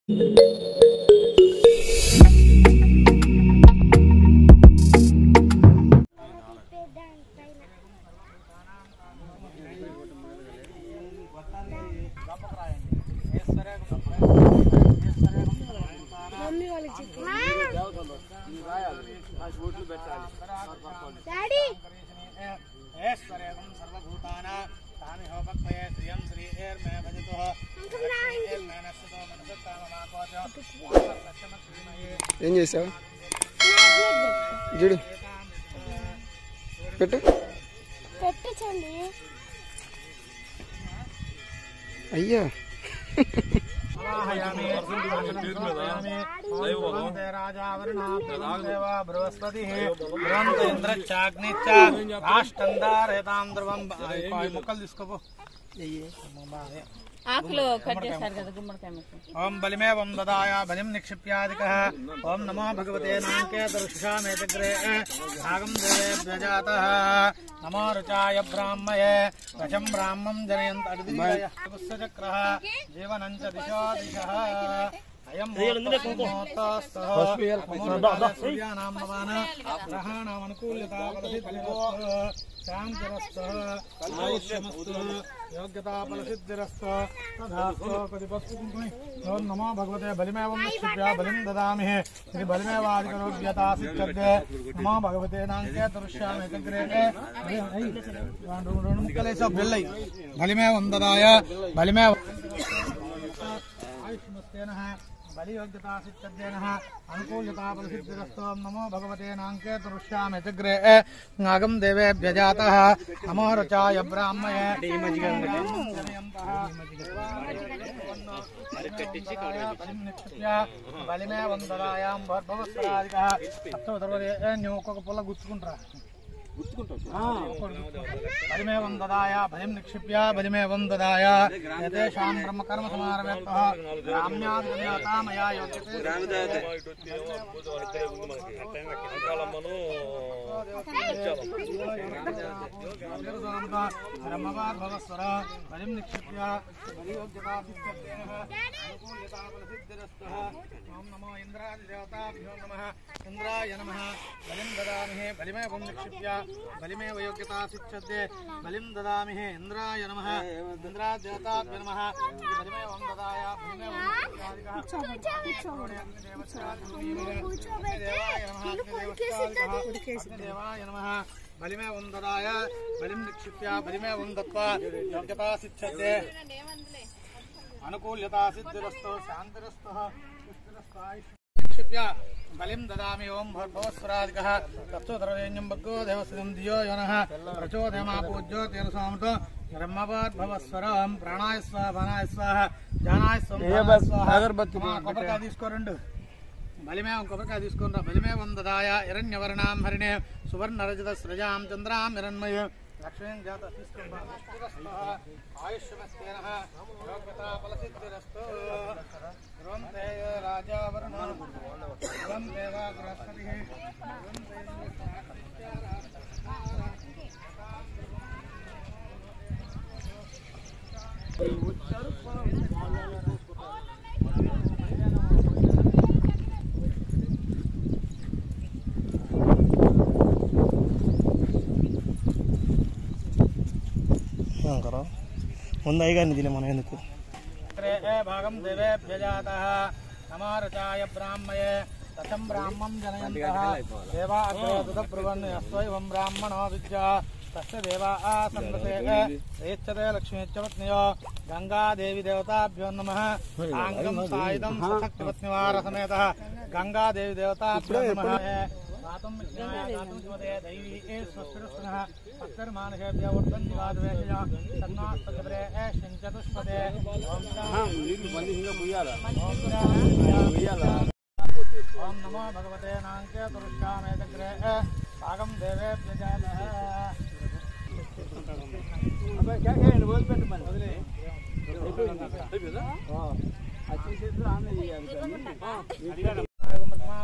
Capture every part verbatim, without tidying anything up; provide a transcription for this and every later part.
ఏం చేసావు చూడు పెట్టు పెట్టండి అయ్యా ముక్కలు తీసుకోపో ఆకులు కట్ చేశారు కదా గుమ్మడికాయ ముక్కలు. ఓం బలిమే ఓం దదాయ బలిం నిక్షిప్యాదికః ఓం నమో భగవతే నాంకే దర్శామేతగ్రే భాగం దేవేభ్యజాతః నమో రుచాయ బ్రాహ్మయే వశం బ్రాహ్మం జనయంత అడిదియ పుస్తచక్రః జీవనం చ దిశో దిశః అయం సూర్యానాం నవాన గ్రహాణాం అనుకూల్యతా ఫలసిద్ధిరస్తు శాంతిరస్తు ఆయుష్యమస్తు యోగ్యతా ఫలసిద్ధిరస్తు తథాస్తు ప్రతిపస్తు. ఓం నమో భగవతే బలిమేవం నిక్షిప్య బలిం దదామి శ్రీ బలిమేవాదికరోగ్యతా సిద్ధ్యతే నమో భగవతే నాంకే దృశ్యామి తగ్రే రెండు ముక్కలేసా బెల్లై బలిమేవం దదాయ బలిమే ఆయుష్మస్తేన బలియోగ్యతా సిద్ధ్యేన అనుకూల్యతా ఫలసిద్ధిరస్తు. నమో భగవతే నాంకే దృశ్యామి చగ్రే నాగం దేవేభ్యజాతః నమో రుచాయ బ్రాహ్మయే బలిమే వందరాయాం భర్భవస్వరాదికః ఒక్కొక్క పుల్ల గుచ్చుకుంటారా బలిమేవం దదాయ బలిం నిక్షిప్య బలిమేవం దదాయ యతేషాం బ్రహ్మకర్మ సమారవేత్తః రామ్యాదిగమ్యాతా మయా యోగ్యతే బ్రహ్మవాద్ భవస్వర బలిం నిక్షిప్య బలియోగ్యతా సిద్ధ్యేన అనుకూల్యతా ఫలసిద్ధిరస్తు. ఓం నమో ఇంద్రాదిదేవతాభ్యో నమః ఇంద్రాయ నమః బలిం దదామి బలిమేవం నిక్షిప్య బలిమేవ యోగ్యతా సిద్ధ్యతే బలిం దదామి ఇంద్రాయ నమః ఇంద్రాదేవతాభ్యో నమః బలిమేవం దదాయ బలిమేవం దేవాయ నమః బలిమేవం దదాయ బలిం నిక్షిప్య బలిమేవం దత్వా యోగ్యతా సిద్ధ్యతే అనుకూల్యతా సిద్ధిరస్తు శాంతిరస్తు పుష్టిరస్తు నిక్షిప్య బలిం దదామి. ఓం భర్భవస్వరాదికః తత్సోదరవేణ్యం భర్గో దేవస్యం ధియో యోనః ప్రచోదయమాపూజ్యో తేన సోమతో బ్రహ్మవాద్ భవస్వరం ప్రాణాయ స్వాహ బాణాయ స్వాహ జానాయ స్వాహ. కొబ్బరికాయ తీసుకోరండు బలిమేవం కొబ్బరికాయ తీసుకుని రా. బలిమేవం దదాయ హిరణ్యవర్ణాం హరిణే సువర్ణరజత సృజాం చంద్రాం హిరణ్మయ లక్ష్మీం జాత తీసుకుంటా ఆయుష్మస్తేన యోగ్యతా ఫలసిద్ధిరస్తు. రాజావరణ దేవా బృహస్పతి ముందు అయ్యగారిని తినే మనం ఎందుకు భాగం దేవేభ్యజాతః నమో రుచాయ బ్రాహ్మయే తతం బ్రాహ్మం జనయంతః దేవా అగ్రో బ్రువన్ అస్వైవం బ్రాహ్మణో విద్యా తస్య దేవా సంవతే రేచ్చతే లక్ష్మీచ్చపత్న్యో గంగాదేవి దేవతాభ్యో నమః ఆంగం సాయుధం సశక్తిపత్నివార సమేతః గంగాదేవి దేవతాభ్యో నమః गातुं विज्ञाय गातुं स्वदे दैवी ए स्वस्तिरस्नः अक्षरमानहेभ्य वर्धन्ति वादवेशया सन्नास्तकबरे ए शंचतुष्पदे ओम नीरु बंदी हिंगा बुयाला ओम नमो भगवते नांके दुर्गामेतग्रे भागम देवेभ्यजातः अबे क्या क्या बोल पेट मन बदले అయిపోయిందా हां अच्छी से तो आने ये हां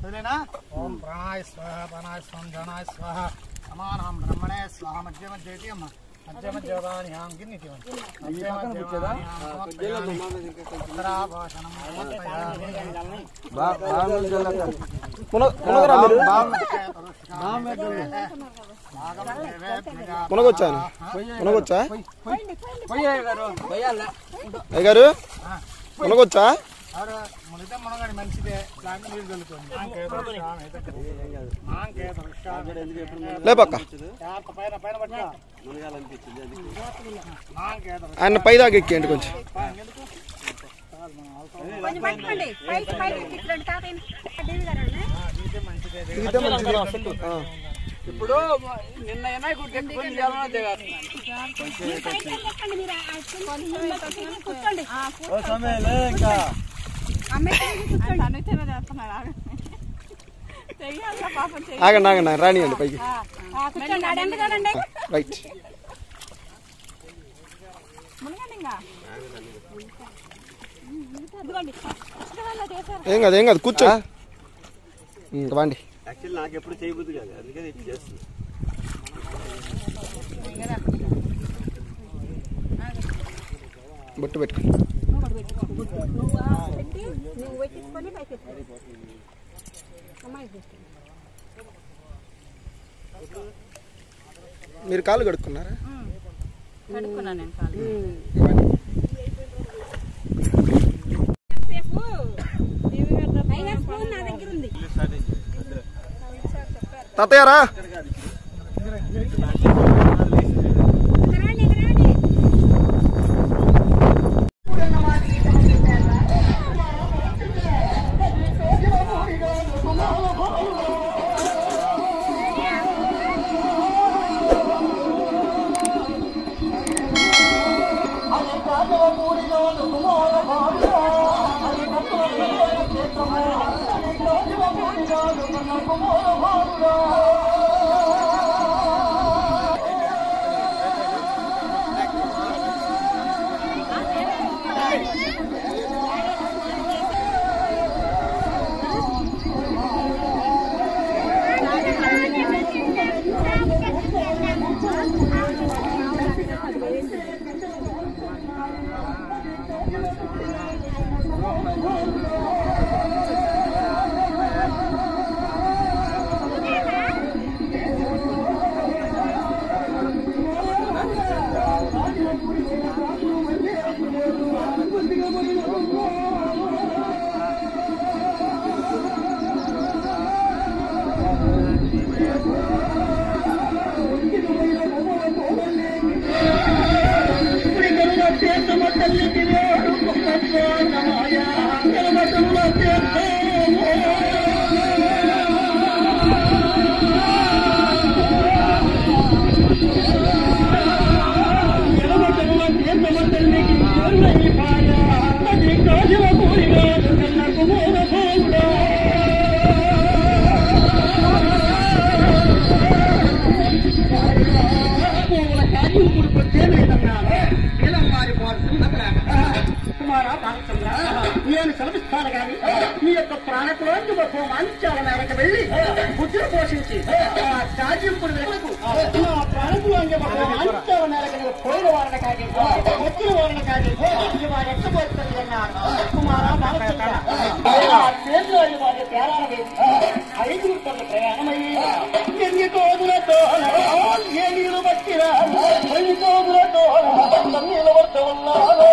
వదిలేనా ఓం ప్రాణాయ స్వాహ ప్రాణాయ స్వాహ జనాయ స్వాహ సమానాం బ్రహ్మణే స్వాహ మధ్య మధ్య ఇది అమ్మ మధ్య మధ్య ధాన్యాం గిన్నెటి మధ్య మధ్య ఉత్తరాభాషణం మునగొచ్చా మునగొచ్చా అయ్యగారు మునగొచ్చా మునితే మునగడి మంచిదే దాన్ని నీళ్ళు చల్లుకోండి లేపక్క పైన పైన పట్టుకో ఆయన పై దాకా ఎక్కియండి కొంచెం ఇప్పుడు నిన్న ఆగండి ఆగండి రానియండి పైకి రైట్ ఏం కాదు ఏం కాదు కూర్చో ఇంకా బాండి యాక్చువల్లీ నాకు ఎప్పుడు చేయబుద్ది కాదు అందుకే ఇది చేస్తుంది బొట్టు పెట్టుకోండి మీరు కాళ్ళు కడుక్కున్నారా కడుక్కున్నా నేను కాలు తాతయ్యారా నేను శ్రమిస్తాను కానీ నీ యొక్క ప్రాణకులోంచి ఒక మంచాల మేరకు వెళ్ళి బుద్ధిని పోషించి ఆ సాధ్యంపుడు వెళ్లకు నా ప్రాణకులోంచి ఒక మంచాల మేరకు పోయిన వారిని కాదు వచ్చిన వారిని కాదు వారు ఎక్కబోతుంది అన్నారు కుమారా బాలచంద్ర చేతిలో వారి తేరాలి ఐదుగురు ప్రయాణమయ్యి ఎన్ని కోదులతో ఏ నీరు బట్టిరా ఎన్ని కోదులతో నిలబడుతూ ఉన్నారు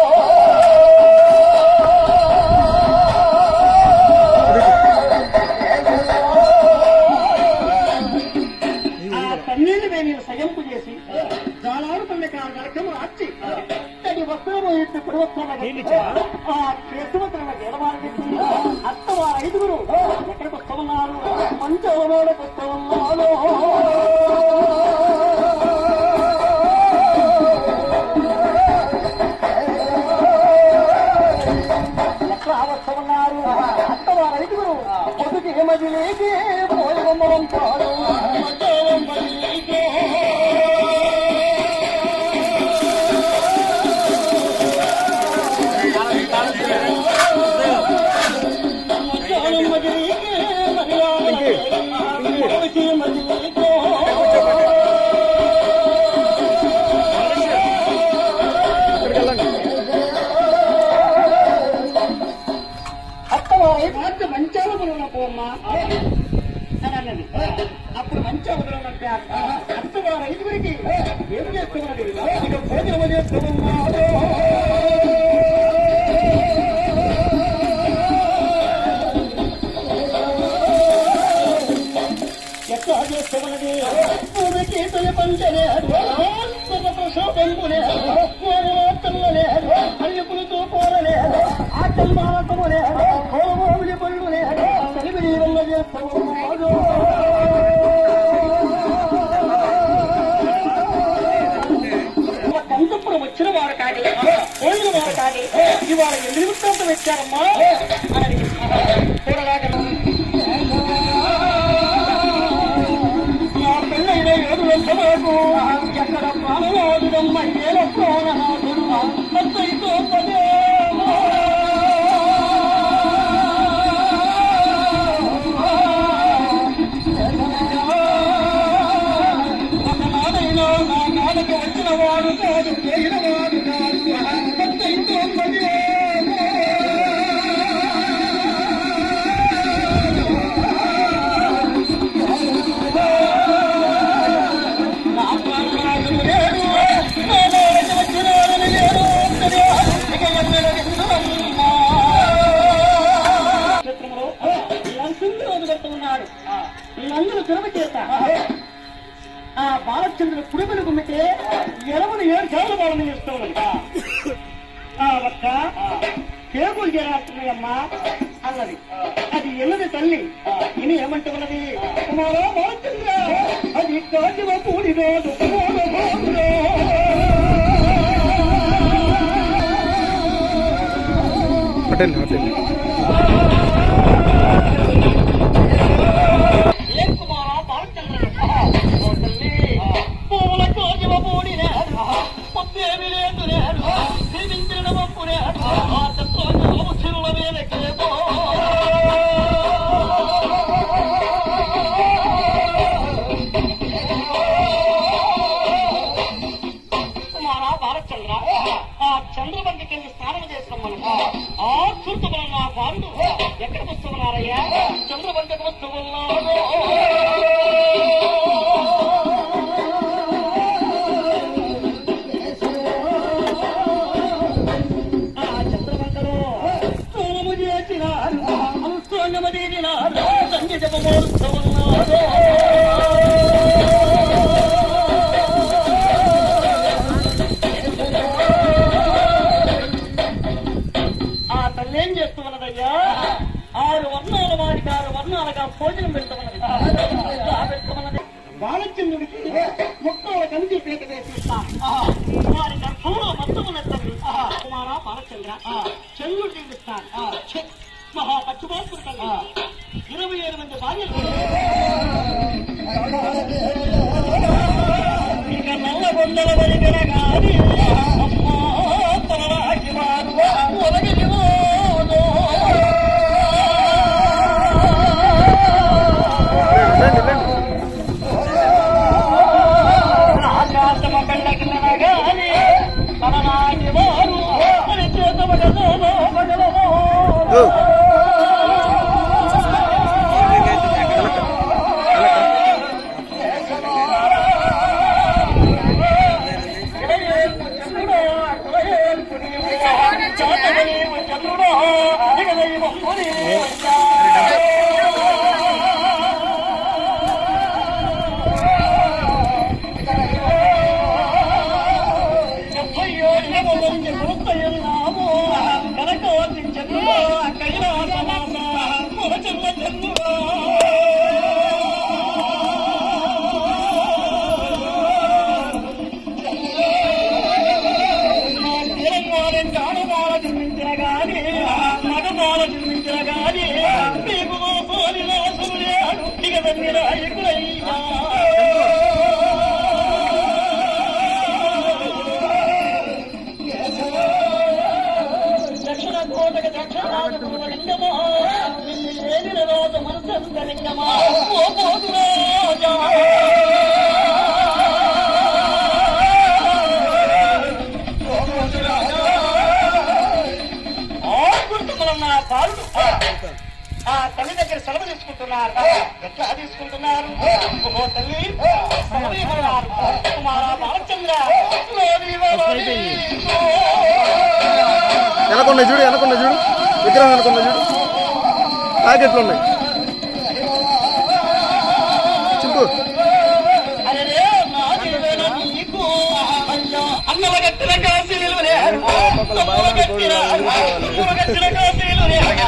పన్నెండు వేలు సయంపు చేసి జాలారు పల్లె కార్యక్రమం ఆర్చి తడి వస్త్రము ఇప్పుడు ఆ కేశవతల గెలవాలని అత్తవారు ఐదుగురు ఎక్కడికి వస్తూ ఉన్నారు మంచి మేడకు వస్తూ ఉన్నారు ఎట్లా వస్తూ ఉన్నారు అత్తవారు ఐదుగురు పొద్దుకి మజిలీకి పోయి బొమ్మలం కాదు మజిలీకి అప్పుడు మంచి అవసరం అత్తగారు ఐదుగురికి ఏం చేస్తున్నది ఇక భోజనం చేస్తున్నాడు. ఎట్లా చేస్తున్నది భూమికి తొలి పంచలేదు ప్రసోపంపులేదు వార్తలేదు అల్లుపులతో కోరలేదు ఆటలు మాటము లేదు కోరమోమిలి పళ్ళు లేదు కలిపి నీరంగా చేస్తున్నాడు. కంతపురం వచ్చిన వారు కాదు పోయిన వారు కాదు ఇవాళ ఎన్ని వృత్తాంతం వచ్చారమ్మా అని చూడలాగా నా పెళ్ళైన ఏడు వచ్చలకు ఎక్కడ ప్రాణనాథుడమ్మ ఏల ప్రాణనాథుడు అత్తయ్యతో పదే వచ్చిన వాడు కాదు పోయిన వాడు కాదు అత్తయ్యతో పదే వీళ్ళందరూ తిరుగు చేత ఆ బాలచంద్రుడు కుడిమలు గుమ్మితే ఎలవను ఏడు సార్లు బాలను చేస్తూ ఒక్క కేకులు చేరాస్తున్నాయమ్మా అన్నది. అది ఎన్నది తల్లి ఇని ఏమంటే ఉన్నది కుమారా బాలచంద్ర అది కాజువ పూడిరోదు హోటల్ హోటల్ చంద్రబండికి స్నానం చేస్తాం మనం ఆ చూర్చుకున్న ఆ బాలుడు ఎక్కడికి వస్తున్నారయ్యా చంద్రబండికి వస్తున్నాడు. ఆ చంద్రబండలో సోము చేసినారు అనుష్ఠానమదీనారు సంగీత మోరుస్తున్నాడు. ఏం చేస్తున్నదయ్యా ఆరు వర్ణాల వారికి ఆరు వర్ణాలుగా భోజనం పెడుతున్నది పెడుతున్నది. బాలచంద్రుడికి ముక్కల కలిసి పీట వేసిస్తాం వారి గర్భంలో మత్తుకున్నది కుమారా బాలచంద్ర చంద్రుడు తీపిస్తాను మహా పక్షుపాత్రుడు కలిగి ఇరవై ఏడు మంది భార్యలు ఇక నల్ల బొందల వరిగడగాని అమ్మా తలరాకి వారు ఒలగిలివో ఆకాశమ కళ్ళకినగాని తననాటి వారు అని చేతబడలో బడలమో చంద్రుడో అధిగదైవం మగమాల జన్మించిన గాని మీకు పోలిలో సూర్యాడు ఇక నాయకుడయ్యా దక్షిణ కోటక దక్షిణ లింగమో నిన్ను ఏది రాజు ఆ తల్లి దగ్గర సెలవు తీసుకుంటున్నారు. ఎట్లా తీసుకుంటున్నారు? ఓ తల్లి సెలవు ఇవ్వన్నారు. కుమారా బాలచంద్ర వెనకున్నాయి చూడు, వెనకున్నాయి చూడు, విగ్రహం వెనకున్నాయి చూడు, ప్యాకెట్లు ఉన్నాయి. చింపు అన్నల గట్టిన కాశీలు గట్టిన గట్టిన కాశీలు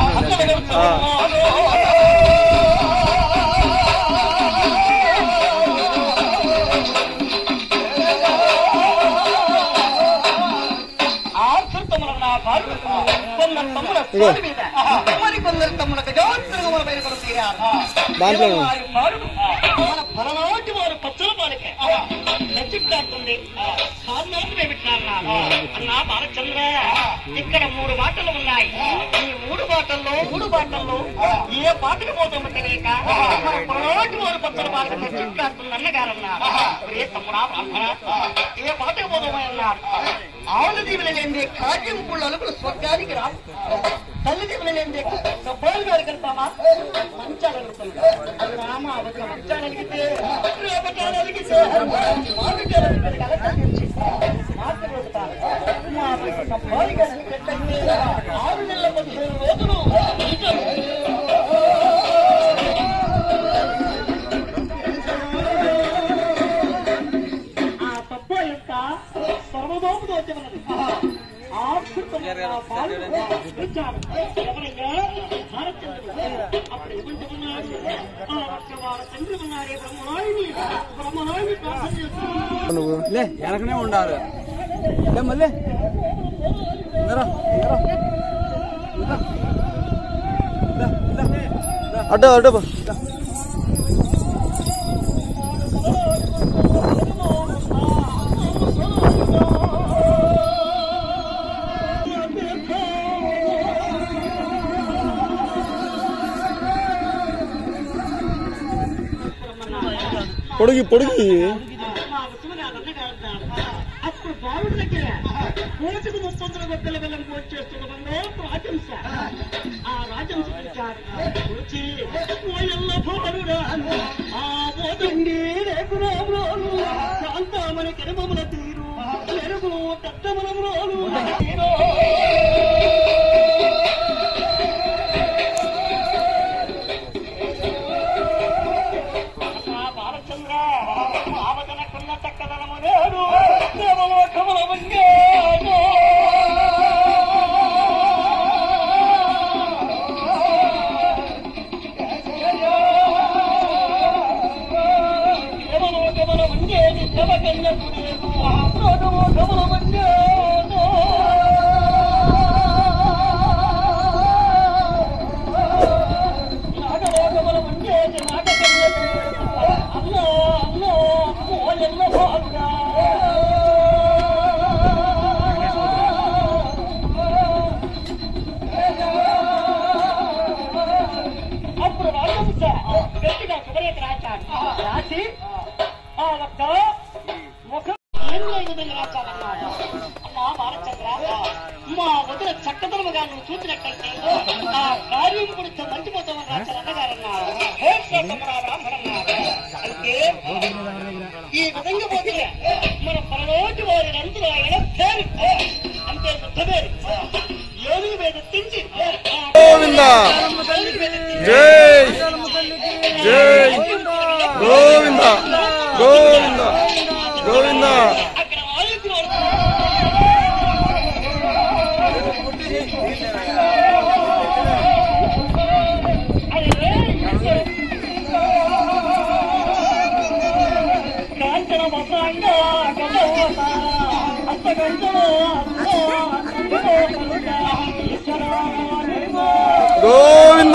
మరి కొందరు తమ్ముల గజోత్సవముల పైన కూడా తీరారు. మన పరనాటి వారు పచ్చల పాలకే నచ్చిట్టుంది అన్నా బాలచంద్ర, ఇక్కడ మూడు బాటలు ఉన్నాయి. ఈ మూడు బాటల్లో మూడు బాటల్లో ఏ పాటకు పోతామో తెలియక మన పరనాటి వారు పచ్చల పాలక నచ్చిట్టుంది అన్నగారన్నారు. ఏ తమ్ముడా బ్రాహ్మణ, ఏ పాటకు పోతామని అన్నారు. ఆవుల దీవులు లేని కాజ్యంపుళ్ళు అలుగులు స్వర్గానికి రా, తల్లి దీవులు లేని సభ్యులు గారికి వెళ్తామా మంచాలు అలుగుతుంది. అది రామ అవసరం మంచాలు అలిగితే రేపటాలు అలిగితే ఆరు నెలల పదిహేను రోజులు ఆ తప్ప యొక్క సర్వదోపదోచమన్నది అప్పుడు ఏమంటున్నాడు? చంద్రమన్నాడే బ్రహ్మనాయుని బ్రహ్మనాయుని ప్రార్థన చేస్తున్నాడు. వెనకనే ఉండాలి మళ్ళీ అడ్డ అడ్డ పొడిగి పొడిగి అప్పుడు బాలుడి దగ్గర కోటికి ముప్పొందల గొప్పల వెళ్ళని పోటీ చేస్తున్న రాజంశ ఆ రాజంశ పిలిచారు. వచ్చి ఓయల్ల బాలుడా ఆ పోతండి రేపు రాములు శాంతమని కిరమముల తీరు మెరుగు కట్టమల రోలు బాలచంద్ర ఆవదనకున్న చక్కదనము లేదు దేవలోకముల వంగేను. దేవలోకముల వంగేది దేవకన్యకు లేదు లోకముల వంగేను. నాగలోకముల వంగేది నాగకన్యకు అల్లో అల్లో ఓయల్ల బాలుడా అప్పుడు రాజంశ గట్టిగా శుభరేఖ రాశాడు. రాసి ఆ ఒక్క ముఖం ఏం లేదని రాశాడన్నాడు. అమ్మా బాలచంద్ర, మా వదిన చక్కదనముగా నువ్వు చూసినట్టయితే ఆ కార్యం గురించి మంచిపోతామని రాశాడు అన్నగారన్నారు. బ్రాహ్మణన్నారు. అయితే ఈ విధంగా పోతే మన పరలోటి వారి రంతులు ఆయన పేరు అంటే బుద్ధవేరు యోగి మీద తించి గోవింద జై జై గోవింద గోవింద గోవింద అక్కడ ఆయుధులు కాంచన మసాంగా గోవింద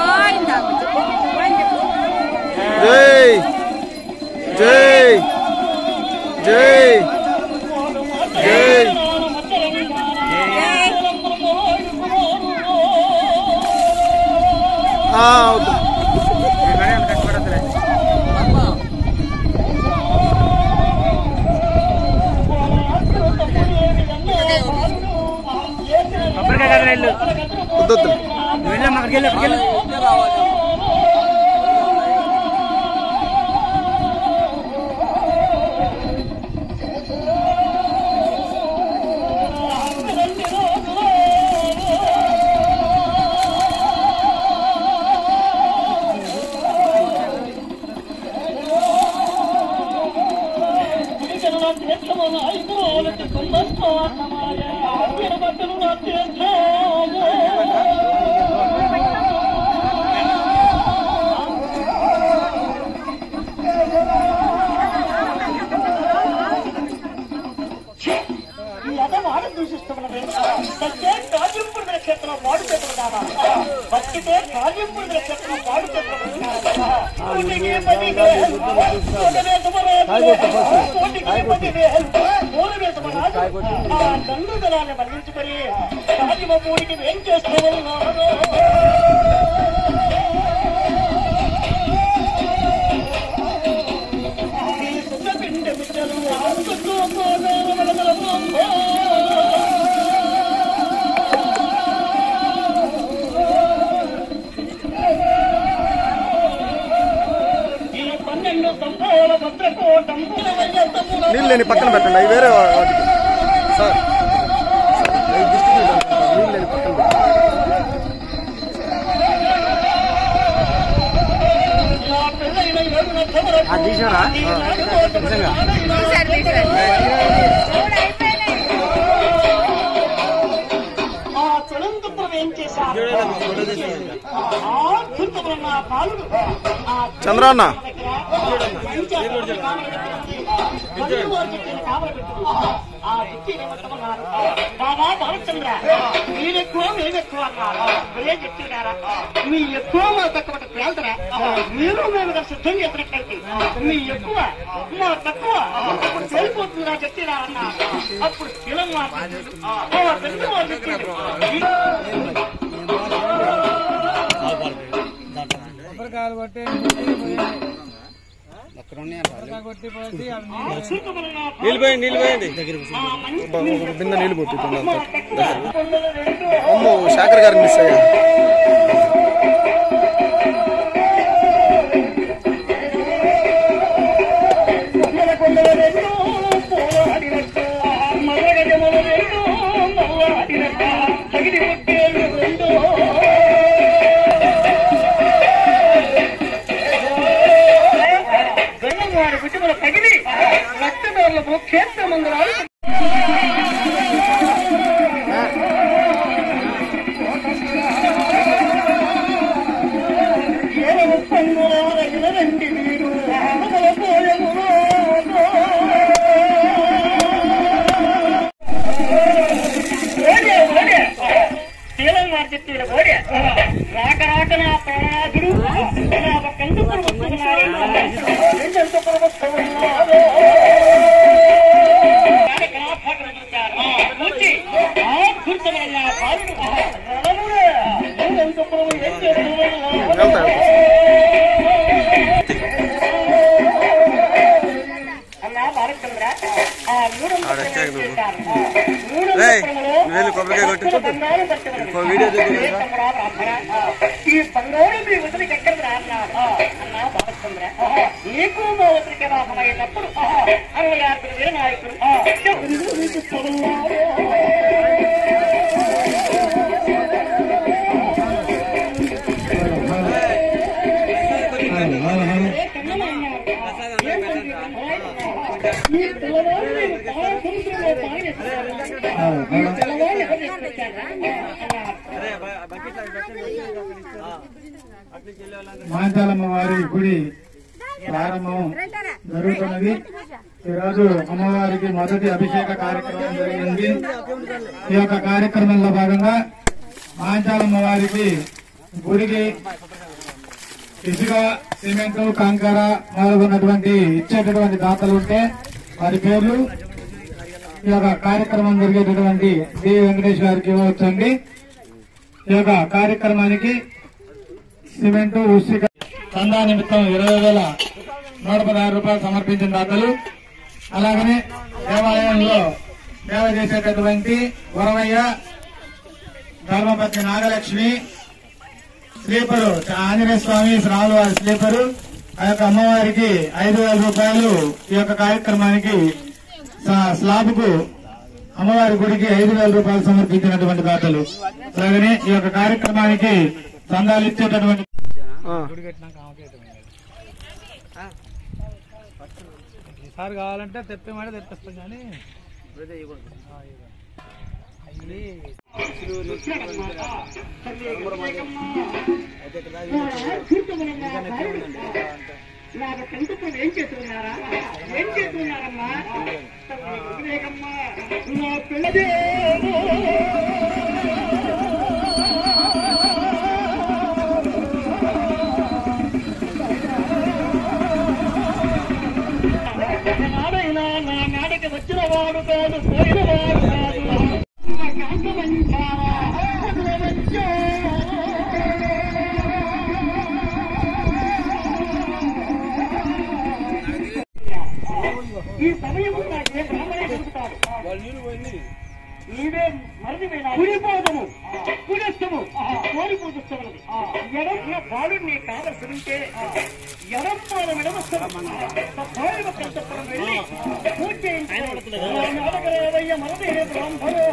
జై జై జై జై అవుతుంది కొబ్బరికాయ కదా వెళ్ళు వద్దు వెళ్ళమ్మా. అక్కడికెళ్ళి అక్కడికెళ్ళి దండుదలాన్ని బంధించుకొని రాజమూడికి ఏం చేస్తూ ఉన్నారు పిండి బిడ్డలు నీళ్ళు లేని పక్కన పెట్టండి అవి వేరే వాటికి సార్ నీళ్ళు లేని పక్కన పెట్టండి తీసారా నిజంగా చంద్ర అన్న బాబా బాలచంద్ర మీరెక్కువ మేమెక్కువ అన్నారు మీరే చెప్తున్నారా మీ ఎక్కువ మా తక్కువ పేల్తరా మీరు మేము సిద్ధం చేసినట్లయితే మీ ఎక్కువ మా తక్కువ వెళ్ళిపోతుందా చెప్తారా అన్న అప్పుడు స్థిరం పెద్ద వాళ్ళు చెప్పారు కొబ్బరికాయలు కొట్టి నీళ్ళు పోయండి నీళ్ళు పోయండి ఒక బిందె నీళ్ళు పోతుంది అమ్మో శాఖర్ గారిని మిస్ అయ్యా తగిలి రక్తదారులకు క్షేత్ర మందిరాలు రండి మీరు శీలం మార్చెత్తిన ఓడే రాక రాక నా ప్రాణాదుడు కందుకు వస్తున్నారు కొబ్బరికాయ కొట్టి వీడియో ఈ బంగారు మీ వదిలికి ఎక్కడ రాన్నాడు అన్నా బాలచంద్ర నీకు మా వదిలికి రాహమైనప్పుడు అరవై ఆరు వేల నాయకుడు మాంచాలమ్మ వారి గుడి ప్రారంభం జరుగుతున్నది. ఈరోజు అమ్మవారికి మొదటి అభిషేక కార్యక్రమం జరిగింది. ఈ యొక్క కార్యక్రమంలో భాగంగా మాంచాలమ్మ వారికి గుడికి ఇసుక, సిమెంట్, కంకర మొదలుగున్నటువంటి ఇచ్చేటటువంటి దాతలు ఉంటే వారి పేర్లు ఈ యొక్క కార్యక్రమం జరిగేటటువంటి డి వెంకటేష్ గారికి ఇవ్వవచ్చండి. ఈ యొక్క కార్యక్రమానికి సిమెంటు, ఉసిక చందా నిమిత్తం ఇరవై వేల నూట పదహారు రూపాయలు సమర్పించిన దాతలు, అలాగనే దేవాలయంలో సేవ చేసేటటువంటి వరవయ్య, ధర్మపత్ని నాగలక్ష్మి, స్లీపరు ఆంజనేయ స్వామి శ్రావణ వారి స్లీపరు ఆ యొక్క అమ్మవారికి ఐదు వేల రూపాయలు ఈ యొక్క కార్యక్రమానికి స్లాబ్ కు అమ్మవారి గుడికి ఐదు వేల రూపాయలు సమర్పించినటువంటి దాతలు. అలాగనే ఈ యొక్క కార్యక్రమానికి చందాలు ఇచ్చేటటువంటి ఈసారి కావాలంటే తెప్పేమంటే తెప్పిస్తాం కానీ ఏం చేస్తున్నారా ఏం చేస్తున్నారమ్మా నా పిల్లదే నాడైనా నా నాడకి వచ్చిన వాడు కాదు పోయిన వాడు కాదు ఈ సమయం నాకే బ్రాహ్మణే దొరుకుతాడు. నీవే మరదివేనా కుడిపోదము కుడిస్తము కోరి పూజిస్తున్నది ఎడం బాలు నీ కావలసింటే ఎడం పాద విడవస్తున్నప్పుడు వెళ్ళి పూజ చేయించుకోవయ్య మరదే బ్రాహ్మణో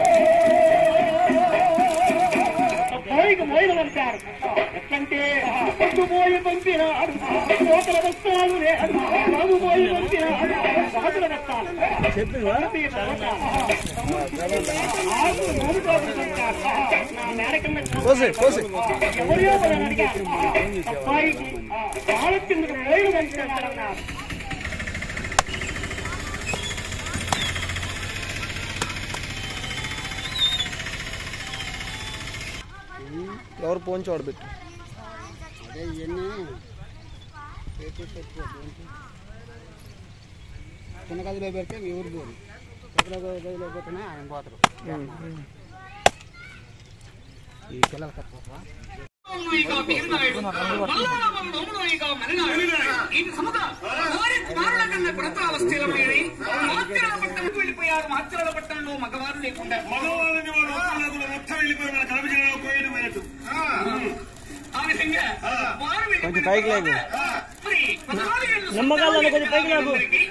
పోయికి మొయిలు పంపారు. ఎట్లంటే పట్టుపోయి పంపినాడు కోతల వస్తాను బాగుపోయి పంపినాడు రాజుల వస్తాను నా మేడకన్నా ఎవరియో అని అడిగారు. అబ్బాయికి వాళ్ళ కిందకు మొయిలు పంపినాడన్నారు. ఎవరు ఫోన్ చూడబెట్టు అదే ఇవన్నీ చిన్న గదిలో పెడితే మీ ఊరు పోరు పెద్ద గదిలో పోతేనే ఆయన పోతారు. ఈ పిల్లలు కట్టుకోవా వెళ్ళిపోయారు. మాత్రల పట్టణంలో మగవారు లేకుండా మగవారిని మొత్తం వెళ్ళిపోయి మన కలపజలో పోయేది పోయినట్టు ఆ విధంగా వారు కొంచెం పైకి లేదు నమ్మకాలను కొంచెం పైకి లేదు